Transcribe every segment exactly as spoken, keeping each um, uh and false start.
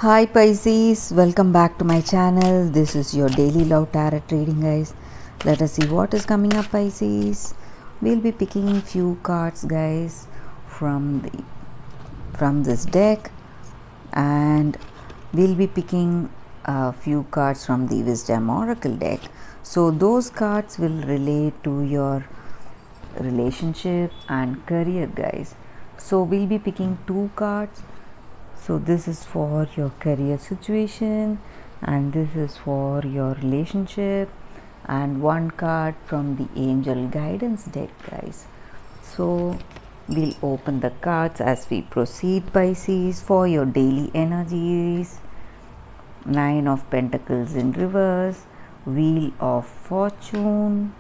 Hi Pisces, welcome back to my channel. This is your daily love tarot reading, guys. Let us see what is coming up, Pisces. We'll be picking few cards, guys, from the from this deck, and we'll be picking a few cards from the Wisdom Oracle deck. So those cards will relate to your relationship and career, guys. So we'll be picking two cards. So this is for your career situation and this is for your relationship, and one card from the angel guidance deck, guys. So we'll open the cards as we proceed, Pisces, for your daily energies. Nine of Pentacles in reverse, Wheel of Fortune,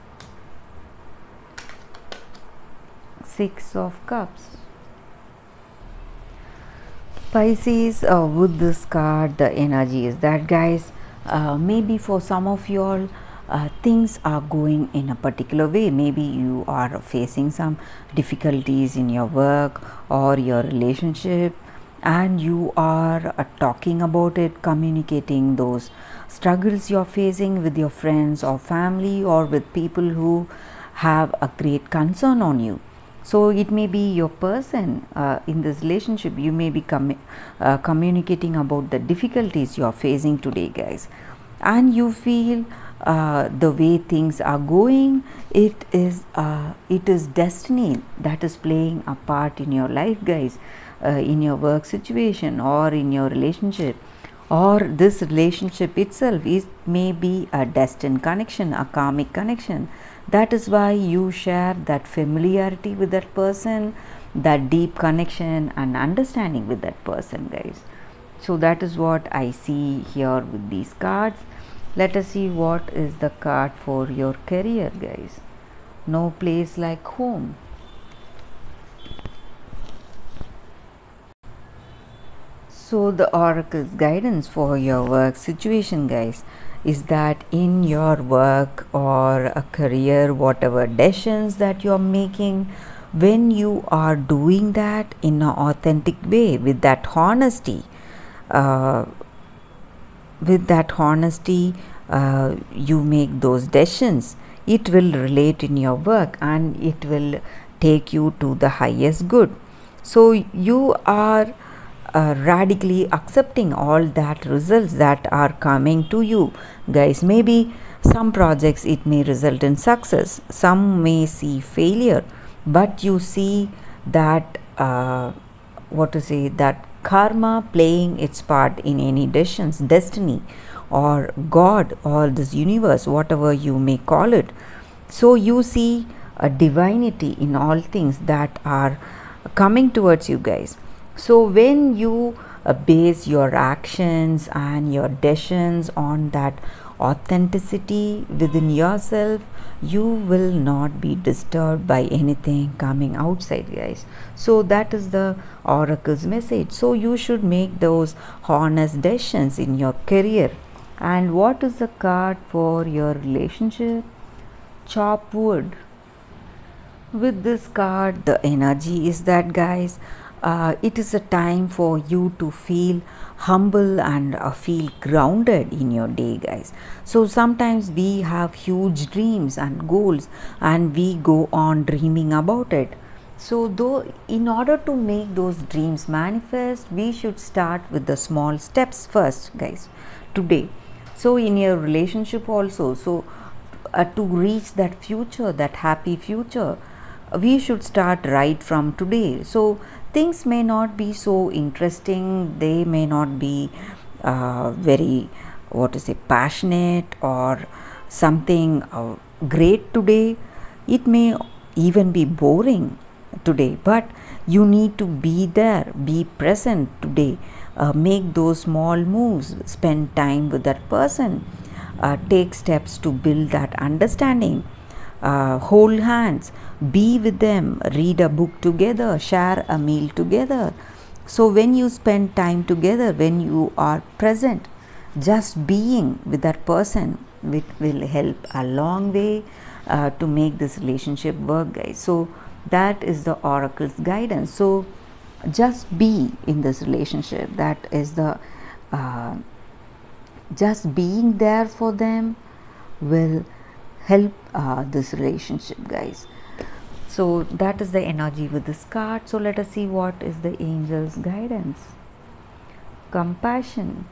Six of Cups. Pisces, uh, with this card, the energy is that, guys, uh, maybe for some of you all, uh, things are going in a particular way. Maybe you are facing some difficulties in your work or your relationship, and you are uh, talking about it, communicating those struggles you're facing with your friends or family or with people who have a great concern on you. So it may be your person uh, in this relationship. You may be com uh, communicating about the difficulties you are facing today, guys, and you feel uh, the way things are going, it is uh, it is destiny that is playing a part in your life, guys, uh, in your work situation or in your relationship, or this relationship itself is maybe a destined connection, a karmic connection. That is why you share that familiarity with that person, that deep connection and understanding with that person, guys. So that is what I see here with these cards. Let us see what is the card for your career, guys. No place like home. So the oracle's guidance for your work situation, guys, is that in your work or a career, whatever decisions that you're making, when you are doing that in an authentic way, with that honesty, uh, with that honesty, uh, you make those decisions, it will relate in your work and it will take you to the highest good. So you are Uh, radically accepting all that results that are coming to you, guys. Maybe some projects it may result in success, some may see failure, but you see that uh, what to say, that karma playing its part in any decisions, destiny or God or this universe, whatever you may call it. So you see a divinity in all things that are coming towards you, guys. So when you uh, base your actions and your decisions on that authenticity within yourself, you will not be disturbed by anything coming outside, guys. So that is the oracle's message. So you should make those honest decisions in your career. And what is the card for your relationship? Chop wood. With this card, the energy is that, guys, Uh, it is a time for you to feel humble and uh, feel grounded in your day, guys. So sometimes we have huge dreams and goals and we go on dreaming about it. So though in order to make those dreams manifest, we should start with the small steps first, guys, today. So in your relationship also, so uh, to reach that future, that happy future, we should start right from today. So things may not be so interesting, they may not be uh, very, what to say, passionate or something uh, great today. It may even be boring today, but you need to be there, be present today, uh, make those small moves, spend time with that person, uh, take steps to build that understanding. Uh, hold hands, be with them, read a book together, share a meal together. So when you spend time together, when you are present, just being with that person, it will help a long way uh, to make this relationship work, guys. So that is the oracle's guidance. So just be in this relationship. That is the uh, just being there for them will help uh, this relationship, guys. So that is the energy with this card. So let us see what is the angel's guidance. Compassion.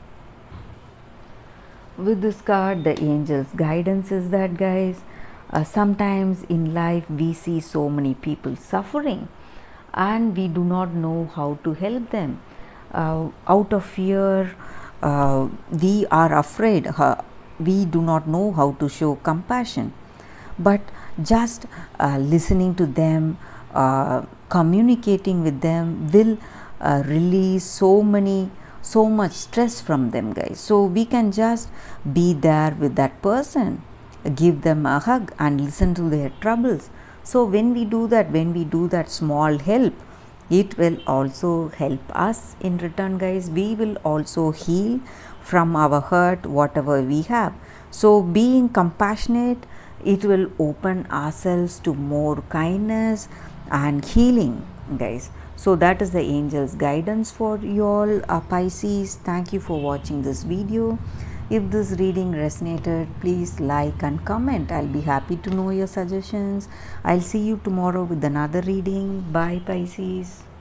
With this card, the angel's guidance is that, guys, uh, sometimes in life we see so many people suffering and we do not know how to help them. Uh, out of fear, uh, we are afraid, uh, we do not know how to show compassion. But just uh, listening to them, uh, communicating with them will uh, release so many so much stress from them, guys. So we can just be there with that person, give them a hug and listen to their troubles. So when we do that, when we do that small help, it will also help us in return, guys. We will also heal from our hurt, whatever we have. So being compassionate, it will open ourselves to more kindness and healing, guys. So that is the angel's guidance for you all, uh, Pisces. Thank you for watching this video. If this reading resonated, please like and comment. I'll be happy to know your suggestions. I'll see you tomorrow with another reading. Bye, Pisces.